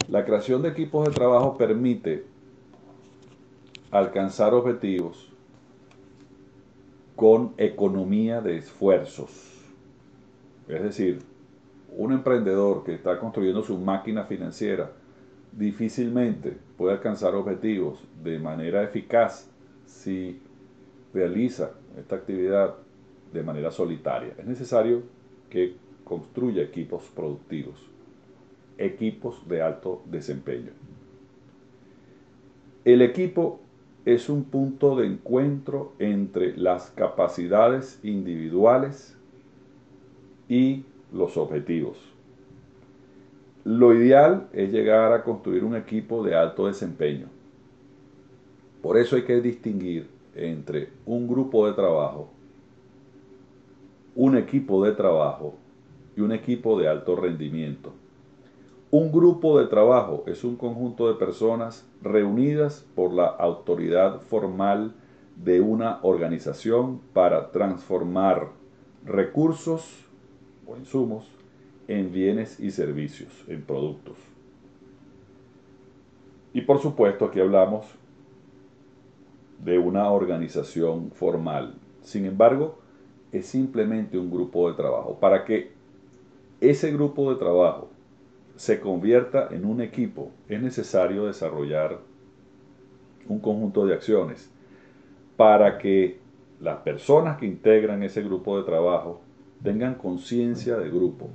La creación de equipos de trabajo permite alcanzar objetivos con economía de esfuerzos. Es decir, un emprendedor que está construyendo su máquina financiera difícilmente puede alcanzar objetivos de manera eficaz si realiza esta actividad de manera solitaria. Es necesario que construya equipos productivos, equipos de alto desempeño. El equipo es un punto de encuentro entre las capacidades individuales y los objetivos. Lo ideal es llegar a construir un equipo de alto desempeño. Por eso hay que distinguir entre un grupo de trabajo, un equipo de trabajo y un equipo de alto rendimiento. Un grupo de trabajo es un conjunto de personas reunidas por la autoridad formal de una organización para transformar recursos o insumos en bienes y servicios, en productos. Y por supuesto aquí hablamos de una organización formal. Sin embargo, es simplemente un grupo de trabajo. Para que ese grupo de trabajo se convierta en un equipo, es necesario desarrollar un conjunto de acciones para que las personas que integran ese grupo de trabajo tengan conciencia de grupo.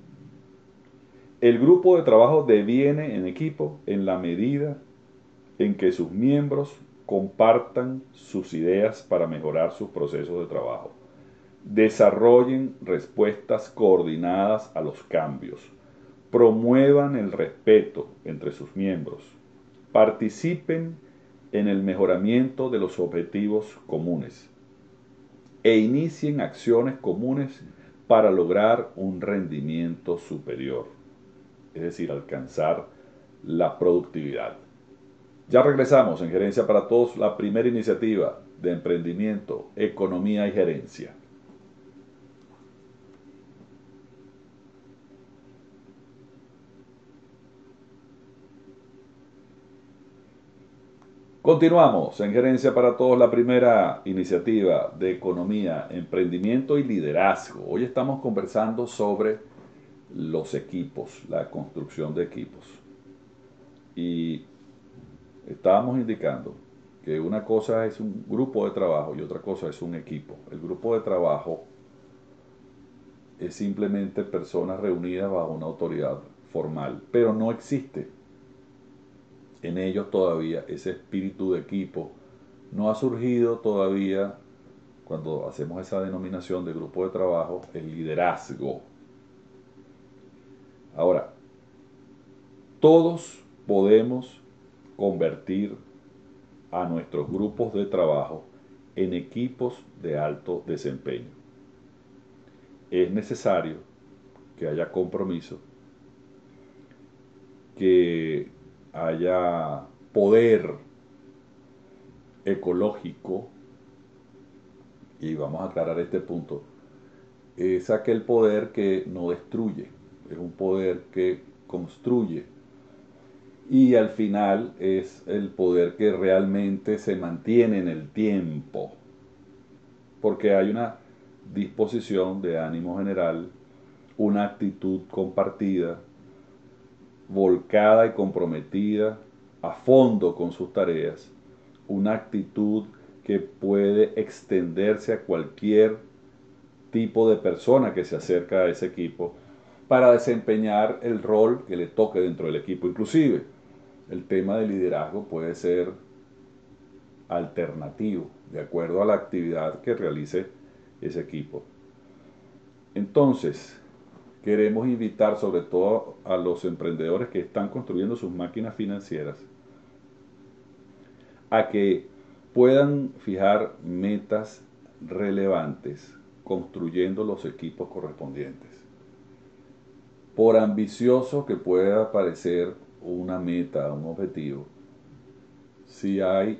El grupo de trabajo deviene en equipo en la medida en que sus miembros compartan sus ideas para mejorar sus procesos de trabajo, desarrollen respuestas coordinadas a los cambios, promuevan el respeto entre sus miembros, participen en el mejoramiento de los objetivos comunes e inicien acciones comunes para lograr un rendimiento superior, es decir, alcanzar la productividad. Ya regresamos en Gerencia para Todos, la primera iniciativa de emprendimiento, economía y gerencia. Continuamos en Gerencia para Todos, la primera iniciativa de economía, emprendimiento y liderazgo. Hoy estamos conversando sobre los equipos, la construcción de equipos. Y estábamos indicando que una cosa es un grupo de trabajo y otra cosa es un equipo. El grupo de trabajo es simplemente personas reunidas bajo una autoridad formal, pero no existe en ellos todavía ese espíritu de equipo. No ha surgido todavía, cuando hacemos esa denominación de grupo de trabajo, el liderazgo. Ahora, todos podemos convertir a nuestros grupos de trabajo en equipos de alto desempeño. Es necesario que haya compromiso, que haya poder ecológico, y vamos a aclarar este punto. Es aquel poder que no destruye, es un poder que construye, y al final es el poder que realmente se mantiene en el tiempo, porque hay una disposición de ánimo general, una actitud compartida, volcada y comprometida a fondo con sus tareas, una actitud que puede extenderse a cualquier tipo de persona que se acerca a ese equipo para desempeñar el rol que le toque dentro del equipo. Inclusive, el tema de liderazgo puede ser alternativo, de acuerdo a la actividad que realice ese equipo. Entonces, queremos invitar sobre todo a los emprendedores que están construyendo sus máquinas financieras a que puedan fijar metas relevantes construyendo los equipos correspondientes. Por ambicioso que pueda parecer una meta, un objetivo, si hay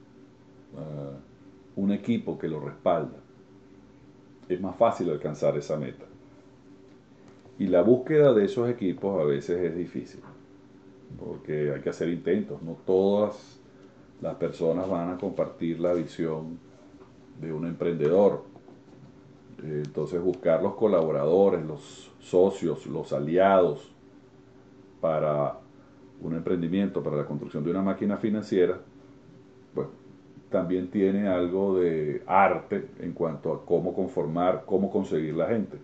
un equipo que lo respalda, es más fácil alcanzar esa meta. Y la búsqueda de esos equipos a veces es difícil. porque hay que hacer intentos, no todas las personas van a compartir la visión de un emprendedor. Entonces buscar los colaboradores, los socios, los aliados para un emprendimiento, para la construcción de una máquina financiera, pues también tiene algo de arte en cuanto a cómo conformar, cómo conseguir la gente.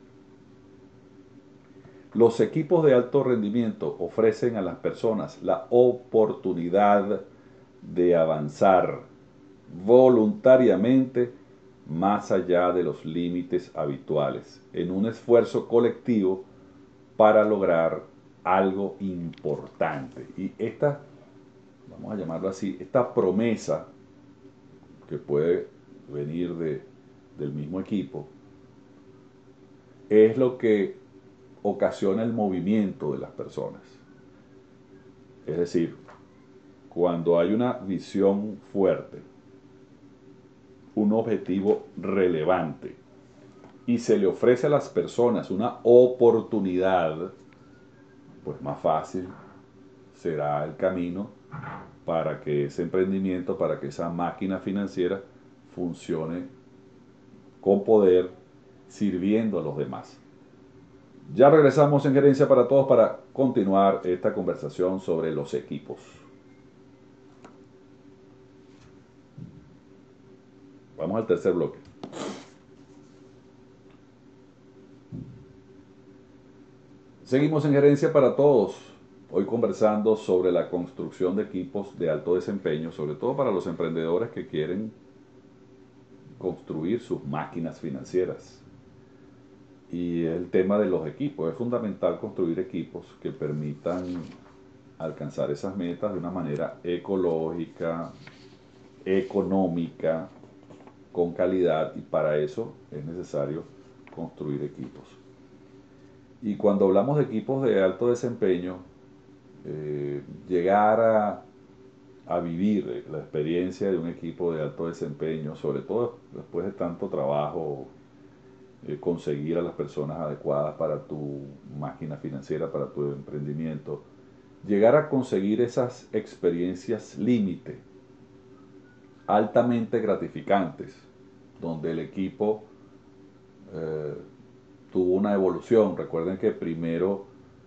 Los equipos de alto rendimiento ofrecen a las personas la oportunidad de avanzar voluntariamente más allá de los límites habituales, en un esfuerzo colectivo para lograr algo importante. Y esta, vamos a llamarlo así, esta promesa que puede venir del mismo equipo, es lo que ocasiona el movimiento de las personas. Es decir, cuando hay una visión fuerte, un objetivo relevante, y se le ofrece a las personas una oportunidad, pues más fácil será el camino para que ese emprendimiento, para que esa máquina financiera funcione con poder, sirviendo a los demás. Ya regresamos en Gerencia para Todos para continuar esta conversación sobre los equipos. Vamos al tercer bloque. Seguimos en Gerencia para Todos, hoy conversando sobre la construcción de equipos de alto desempeño, sobre todo para los emprendedores que quieren construir sus máquinas financieras. Y el tema de los equipos, es fundamental construir equipos que permitan alcanzar esas metas de una manera ecológica, económica, con calidad, y para eso es necesario construir equipos. Y cuando hablamos de equipos de alto desempeño, llegar a vivir la experiencia de un equipo de alto desempeño, sobre todo después de tanto trabajo, conseguir a las personas adecuadas para tu máquina financiera, para tu emprendimiento, llegar a conseguir esas experiencias límite, altamente gratificantes, donde el equipo eh, tuvo una evolución. Recuerden que primero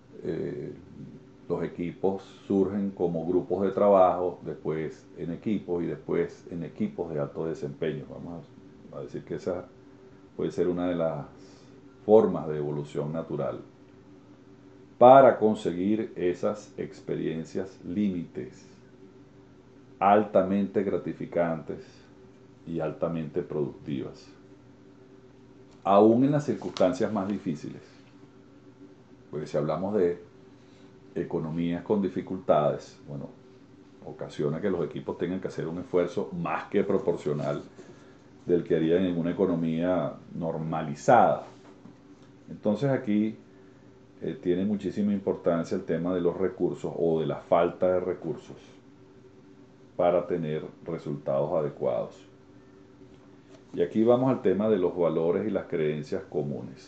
los equipos surgen como grupos de trabajo, después en equipos y después en equipos de alto desempeño. Vamos a decir que esa puede ser una de las formas de evolución natural para conseguir esas experiencias límites, altamente gratificantes y altamente productivas, aún en las circunstancias más difíciles. Porque si hablamos de economías con dificultades, bueno, ocasiona que los equipos tengan que hacer un esfuerzo más que proporcional del que harían en una economía normalizada. Entonces aquí tiene muchísima importancia el tema de los recursos o de la falta de recursos para tener resultados adecuados. Y aquí vamos al tema de los valores y las creencias comunes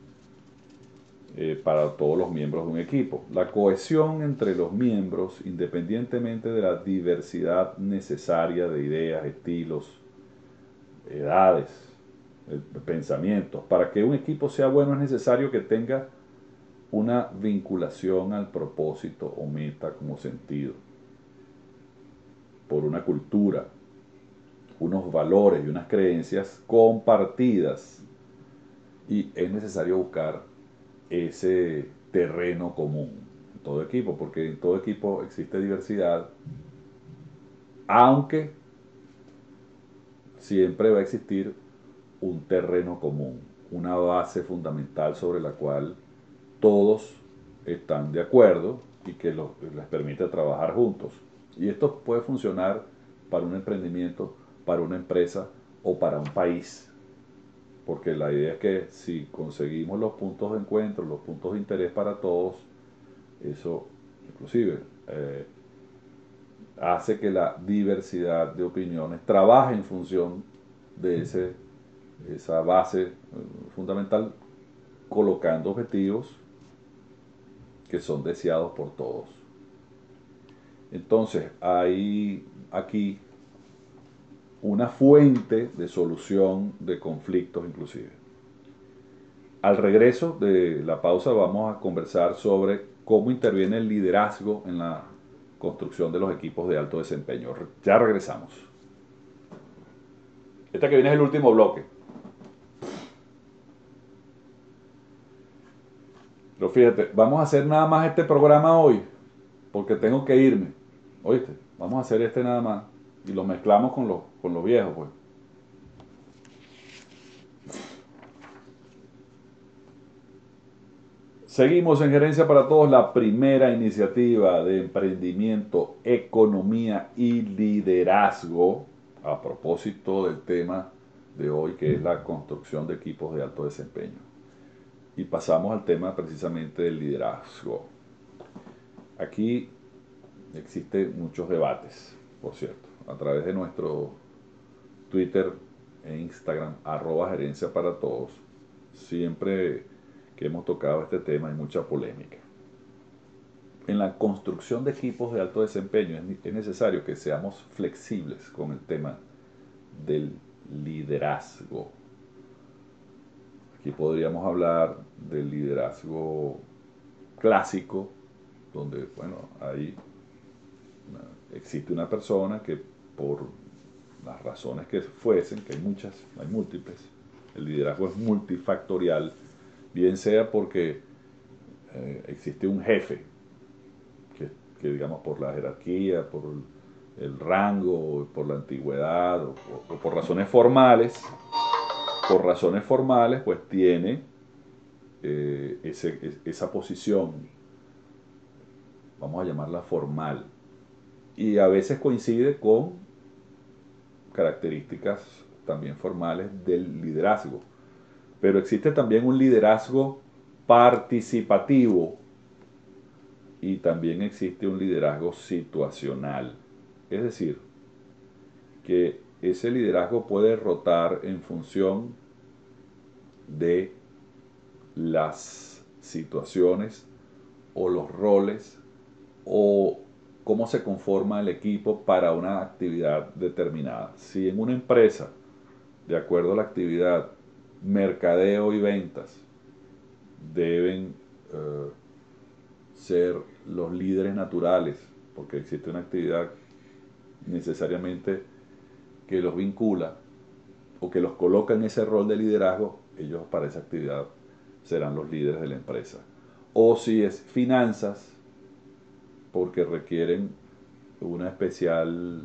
para todos los miembros de un equipo. La cohesión entre los miembros, independientemente de la diversidad necesaria de ideas, estilos, edades, pensamientos. Para que un equipo sea bueno es necesario que tenga una vinculación al propósito o meta como sentido, por una cultura, unos valores y unas creencias compartidas, y es necesario buscar ese terreno común en todo equipo, porque en todo equipo existe diversidad, aunque siempre va a existir un terreno común, una base fundamental sobre la cual todos están de acuerdo y que les permite trabajar juntos. Y esto puede funcionar para un emprendimiento, para una empresa o para un país. Porque la idea es que si conseguimos los puntos de encuentro, los puntos de interés para todos, eso inclusive hace que la diversidad de opiniones trabaje en función de esa base fundamental, colocando objetivos que son deseados por todos. Entonces, hay aquí una fuente de solución de conflictos inclusive. Al regreso de la pausa vamos a conversar sobre cómo interviene el liderazgo en la construcción de los equipos de alto desempeño. Ya regresamos. Este que viene es el último bloque. Pero fíjate, vamos a hacer nada más este programa hoy, porque tengo que irme. ¿Oíste? Vamos a hacer este nada más. Y lo mezclamos con los viejos, pues. Seguimos en Gerencia para Todos, la primera iniciativa de emprendimiento, economía y liderazgo, a propósito del tema de hoy, que es la construcción de equipos de alto desempeño. Y pasamos al tema precisamente del liderazgo. Aquí existen muchos debates, por cierto, a través de nuestro Twitter e Instagram, @gerencia para todos. Siempre que hemos tocado este tema hay mucha polémica. En la construcción de equipos de alto desempeño es necesario que seamos flexibles con el tema del liderazgo. Aquí podríamos hablar del liderazgo clásico, donde, bueno, existe una persona que por las razones que fuesen, que hay muchas, hay múltiples, el liderazgo es multifactorial, bien sea porque existe un jefe, que digamos por la jerarquía, por el rango, por la antigüedad, o por razones formales, pues tiene esa posición, vamos a llamarla formal, y a veces coincide con características también formales del liderazgo. Pero existe también un liderazgo participativo y también existe un liderazgo situacional. Es decir, que ese liderazgo puede rotar en función de las situaciones o los roles o cómo se conforma el equipo para una actividad determinada. Si en una empresa, de acuerdo a la actividad, mercadeo y ventas deben ser los líderes naturales, porque existe una actividad necesariamente que los vincula o que los coloca en ese rol de liderazgo, ellos para esa actividad serán los líderes de la empresa. O si es finanzas, porque requieren una especial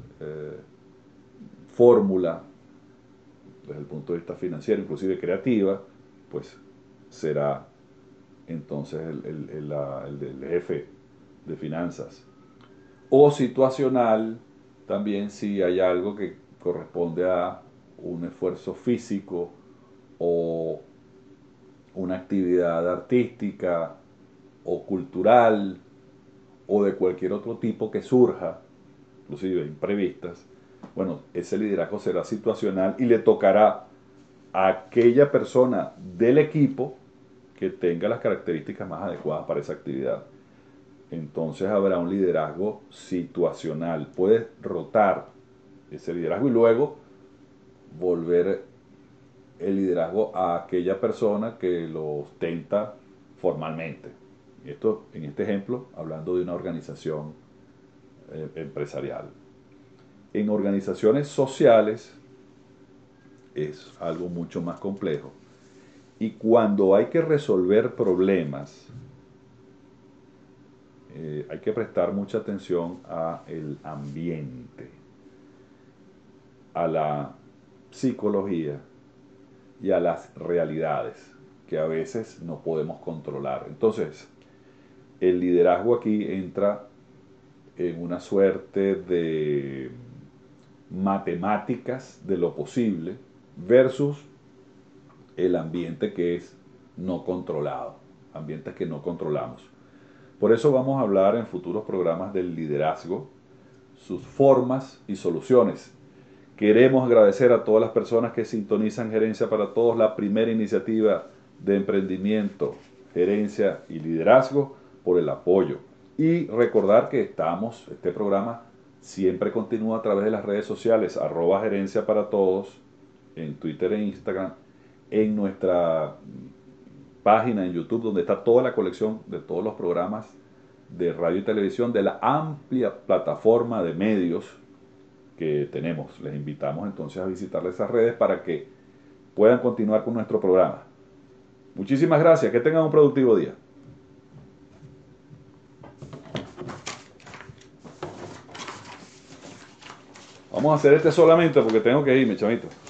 fórmula desde el punto de vista financiero, inclusive creativa, pues será entonces el jefe de finanzas. O situacional, también si hay algo que corresponde a un esfuerzo físico o una actividad artística o cultural o de cualquier otro tipo que surja, inclusive imprevistas, bueno, ese liderazgo será situacional y le tocará a aquella persona del equipo que tenga las características más adecuadas para esa actividad. Entonces habrá un liderazgo situacional. Puedes rotar ese liderazgo y luego volver el liderazgo a aquella persona que lo ostenta formalmente. Esto, en este ejemplo, hablando de una organización empresarial. En organizaciones sociales es algo mucho más complejo. Y cuando hay que resolver problemas, hay que prestar mucha atención al ambiente, a la psicología y a las realidades que a veces no podemos controlar. Entonces, el liderazgo aquí entra en una suerte de matemáticas de lo posible versus el ambiente que es no controlado, ambientes que no controlamos. Por eso vamos a hablar en futuros programas del liderazgo, sus formas y soluciones. Queremos agradecer a todas las personas que sintonizan Gerencia para Todos, la primera iniciativa de emprendimiento, gerencia y liderazgo, por el apoyo. Y recordar que este programa siempre continúa a través de las redes sociales, @gerencia para todos, en Twitter e Instagram, en nuestra página en YouTube, donde está toda la colección de todos los programas de radio y televisión de la amplia plataforma de medios que tenemos. Les invitamos entonces a visitar esas redes para que puedan continuar con nuestro programa. Muchísimas gracias, que tengan un productivo día. Vamos a hacer este solamente porque tengo que irme, chamito.